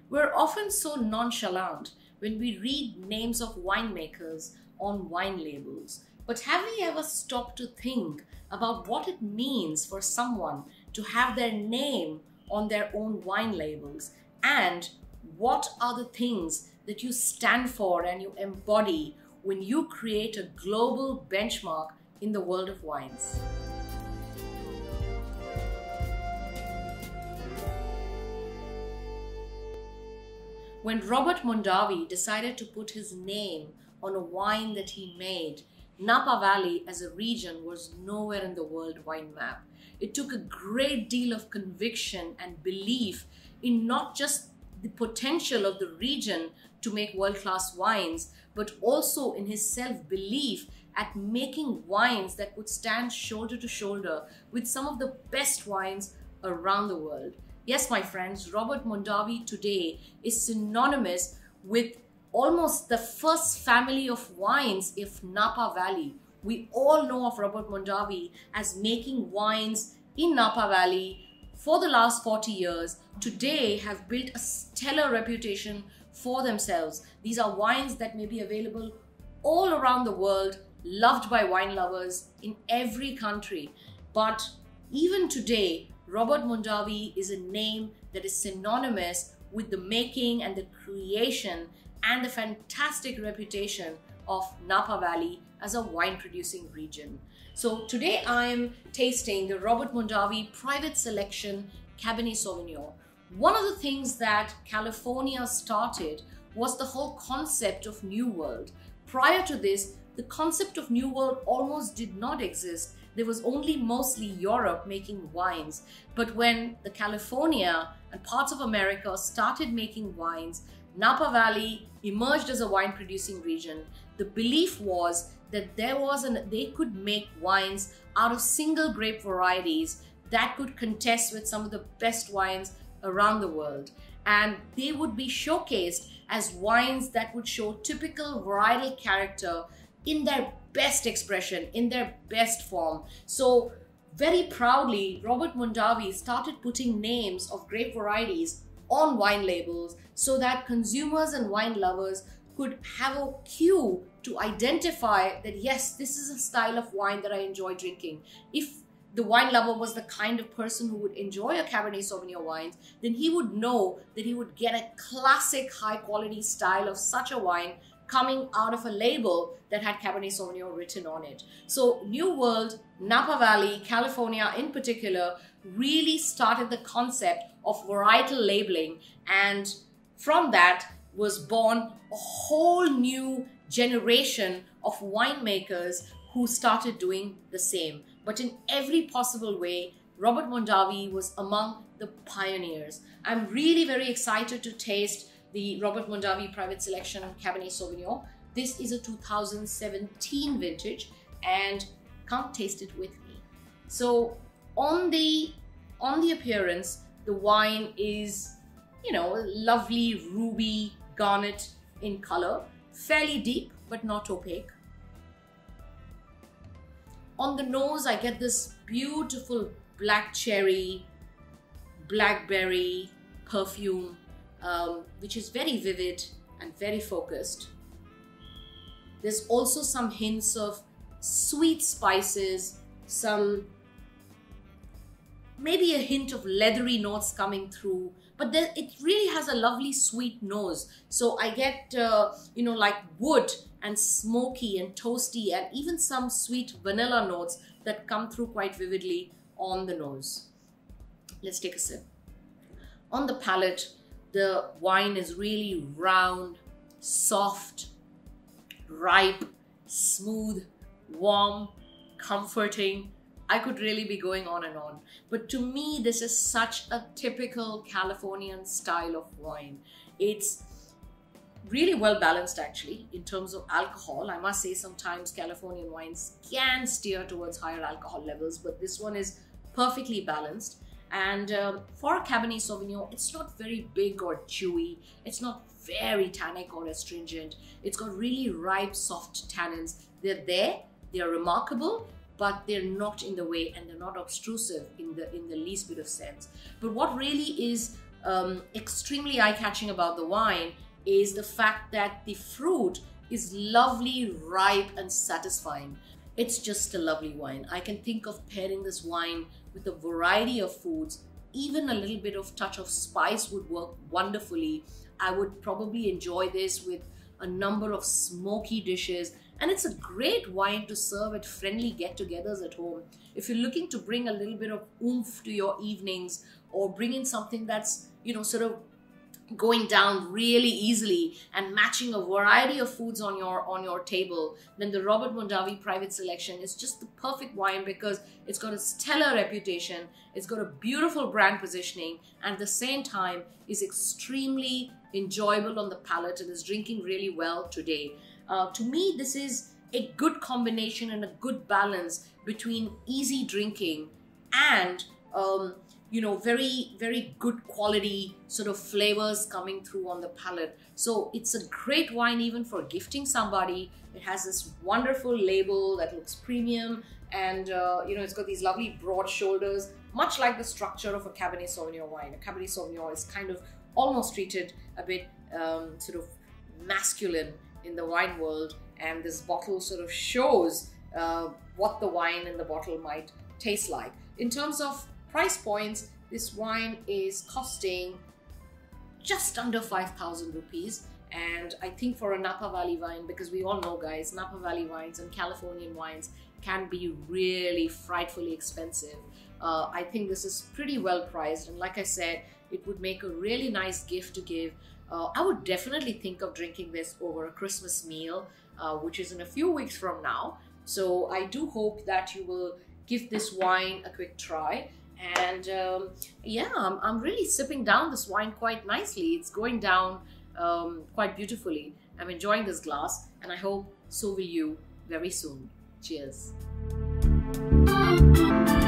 We're often so nonchalant when we read names of winemakers on wine labels. But have we ever stopped to think about what it means for someone to have their name on their own wine labels? And what are the things that you stand for and you embody when you create a global benchmark in the world of wines? When Robert Mondavi decided to put his name on a wine that he made, Napa Valley as a region was nowhere in the world wine map. It took a great deal of conviction and belief in not just the potential of the region to make world-class wines, but also in his self-belief at making wines that would stand shoulder to shoulder with some of the best wines around the world. Yes, my friends, Robert Mondavi today is synonymous with almost the first family of wines of Napa Valley. We all know of Robert Mondavi as making wines in Napa Valley for the last 40 years. Today have built a stellar reputation for themselves. These are wines that may be available all around the world, loved by wine lovers in every country. But even today, Robert Mondavi is a name that is synonymous with the making and the creation and the fantastic reputation of Napa Valley as a wine producing region. So today I am tasting the Robert Mondavi Private Selection Cabernet Sauvignon. One of the things that California started was the whole concept of New World. Prior to this, the concept of New World almost did not exist. There was only mostly Europe making wines. But when the California and parts of America started making wines, Napa Valley emerged as a wine producing region. The belief was that they could make wines out of single grape varieties that could contest with some of the best wines around the world. And they would be showcased as wines that would show typical varietal character in their best expression, in their best form. So very proudly, Robert Mondavi started putting names of grape varieties on wine labels so that consumers and wine lovers could have a cue to identify that yes, this is a style of wine that I enjoy drinking. If the wine lover was the kind of person who would enjoy a Cabernet Sauvignon wine, then he would know that he would get a classic high quality style of such a wine coming out of a label that had Cabernet Sauvignon written on it. So New World, Napa Valley, California in particular, really started the concept of varietal labeling, and from that was born a whole new generation of winemakers who started doing the same. But in every possible way, Robert Mondavi was among the pioneers. I'm really very excited to taste the Robert Mondavi Private Selection Cabernet Sauvignon. This is a 2017 vintage, and come taste it with me. So on the appearance, the wine is, you know, lovely ruby garnet in color, fairly deep but not opaque. On the nose, I get this beautiful black cherry, blackberry perfume, which is very vivid and very focused. There's also some hints of sweet spices, maybe a hint of leathery notes coming through, but then it really has a lovely sweet nose. So I get, you know, like wood and smoky and toasty and even some sweet vanilla notes that come through quite vividly on the nose. Let's take a sip. On the palate, the wine is really round, soft, ripe, smooth, warm, comforting. I could really be going on and on. But to me, this is such a typical Californian style of wine. It's really well balanced actually in terms of alcohol. I must say sometimes Californian wines can steer towards higher alcohol levels, but this one is perfectly balanced. And for a Cabernet Sauvignon, it's not very big or chewy. It's not very tannic or astringent. It's got really ripe, soft tannins. They're there, they're remarkable, but they're not in the way and they're not obtrusive in the least bit of sense. But what really is extremely eye-catching about the wine is the fact that the fruit is lovely, ripe and satisfying. It's just a lovely wine. I can think of pairing this wine with a variety of foods. Even a little bit of touch of spice would work wonderfully. I would probably enjoy this with a number of smoky dishes, and it's a great wine to serve at friendly get-togethers at home. If you're looking to bring a little bit of oomph to your evenings, or bring in something that's, you know, sort of going down really easily and matching a variety of foods on your table, then the Robert Mondavi Private Selection is just the perfect wine, because it's got a stellar reputation, it's got a beautiful brand positioning, and at the same time is extremely enjoyable on the palate and is drinking really well today. To me, this is a good combination and a good balance between easy drinking and you know, very, very good quality sort of flavors coming through on the palate. So it's a great wine even for gifting somebody. It has this wonderful label that looks premium, and you know, it's got these lovely broad shoulders, much like the structure of a Cabernet Sauvignon wine. A Cabernet Sauvignon is kind of almost treated a bit sort of masculine in the wine world, and this bottle sort of shows what the wine in the bottle might taste like. In terms of price points, this wine is costing just under 5,000 rupees, and I think for a Napa Valley wine, because we all know, guys, Napa Valley wines and Californian wines can be really frightfully expensive. I think this is pretty well priced, and like I said, it would make a really nice gift to give. I would definitely think of drinking this over a Christmas meal, which is in a few weeks from now. So I do hope that you will give this wine a quick try. And yeah, I'm really sipping down this wine quite nicely. It's going down quite beautifully. I'm enjoying this glass, and I hope so will you very soon. Cheers.